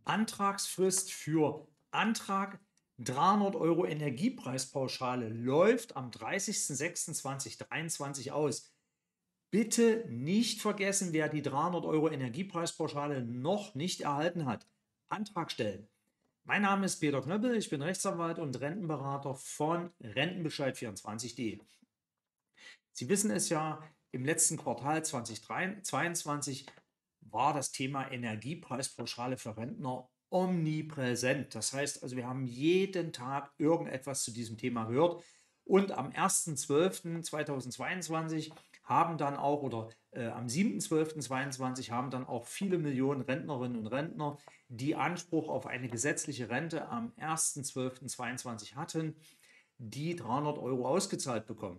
Antragsfrist für Antrag 300 € Energiepreispauschale läuft am 30.06.2023 aus. Bitte nicht vergessen, wer die 300 € Energiepreispauschale noch nicht erhalten hat. Antrag stellen. Mein Name ist Peter Knöppel, ich bin Rechtsanwalt und Rentenberater von Rentenbescheid24.de. Sie wissen es ja, im letzten Quartal 2022 war das Thema Energiepreispauschale für Rentner omnipräsent. Das heißt also, wir haben jeden Tag irgendetwas zu diesem Thema gehört. Und am 1.12.2022 haben dann auch, oder am 7.12.2022 haben dann auch viele Millionen Rentnerinnen und Rentner, die Anspruch auf eine gesetzliche Rente am 1.12.22 hatten, die 300 € ausgezahlt bekommen.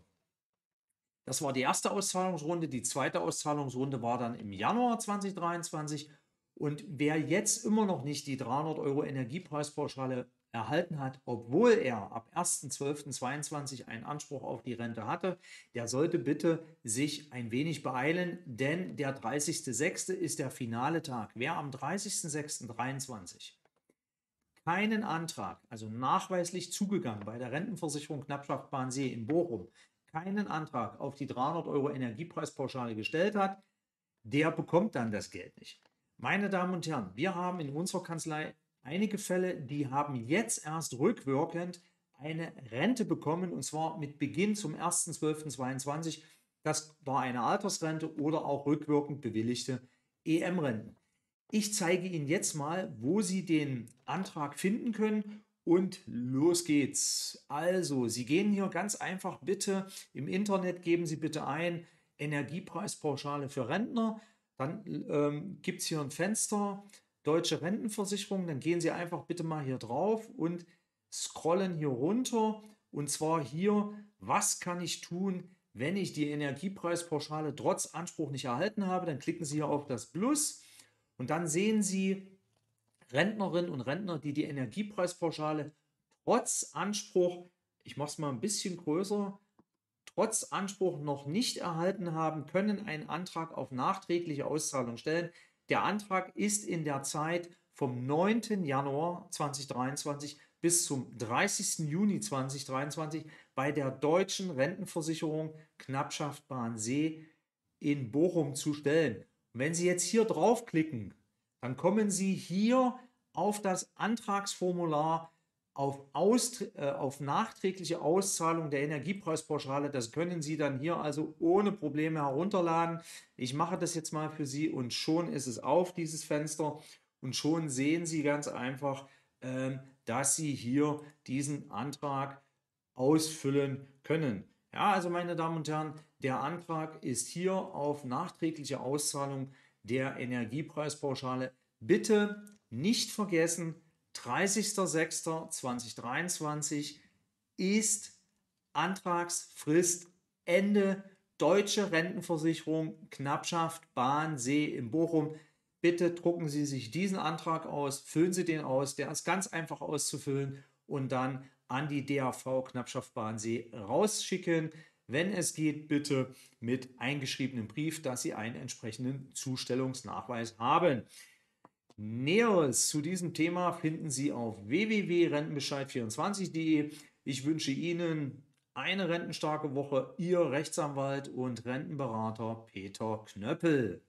Das war die erste Auszahlungsrunde. Die zweite Auszahlungsrunde war dann im Januar 2023. Und wer jetzt immer noch nicht die 300 € Energiepreispauschale erhalten hat, obwohl er ab 1.12.22 einen Anspruch auf die Rente hatte, der sollte bitte sich ein wenig beeilen, denn der 30.06. ist der finale Tag. Wer am 30.06.23 keinen Antrag, also nachweislich zugegangen bei der Rentenversicherung Knappschaft Bahnsee in Bochum, keinen Antrag auf die 300 € Energiepreispauschale gestellt hat, der bekommt dann das Geld nicht. Meine Damen und Herren, wir haben in unserer Kanzlei einige Fälle, die haben jetzt erst rückwirkend eine Rente bekommen, und zwar mit Beginn zum 1.12.22. Das war eine Altersrente oder auch rückwirkend bewilligte EM-Renten. Ich zeige Ihnen jetzt mal, wo Sie den Antrag finden können, und los geht's. Also, Sie gehen hier ganz einfach bitte im Internet, geben Sie bitte ein Energiepreispauschale für Rentner. Dann gibt es hier ein Fenster, Deutsche Rentenversicherung. Dann gehen Sie einfach bitte mal hier drauf und scrollen hier runter. Und zwar hier, was kann ich tun, wenn ich die Energiepreispauschale trotz Anspruch nicht erhalten habe? Dann klicken Sie hier auf das Plus und dann sehen Sie Rentnerinnen und Rentner, die die Energiepreispauschale trotz Anspruch, ich mache es mal ein bisschen größer, trotz Anspruch noch nicht erhalten haben, können einen Antrag auf nachträgliche Auszahlung stellen. Der Antrag ist in der Zeit vom 9. Januar 2023 bis zum 30. Juni 2023 bei der Deutschen Rentenversicherung Knappschaft Bahnsee in Bochum zu stellen. Und wenn Sie jetzt hier draufklicken, dann kommen Sie hier auf das Antragsformular auf nachträgliche Auszahlung der Energiepreispauschale. Das können Sie dann hier also ohne Probleme herunterladen. Ich mache das jetzt mal für Sie und schon ist es auf, dieses Fenster, und schon sehen Sie ganz einfach, dass Sie hier diesen Antrag ausfüllen können. Ja, also meine Damen und Herren, der Antrag ist hier auf nachträgliche Auszahlung der Energiepreispauschale. Bitte nicht vergessen, 30.06.2023 ist Antragsfrist Ende. Deutsche Rentenversicherung Knappschaft Bahnsee in Bochum. Bitte drucken Sie sich diesen Antrag aus, füllen Sie den aus, der ist ganz einfach auszufüllen, und dann an die DAV Knappschaft Bahnsee rausschicken. Wenn es geht, bitte mit eingeschriebenem Brief, dass Sie einen entsprechenden Zustellungsnachweis haben. Näheres zu diesem Thema finden Sie auf www.rentenbescheid24.de. Ich wünsche Ihnen eine rentenstarke Woche. Ihr Rechtsanwalt und Rentenberater Peter Knöppel.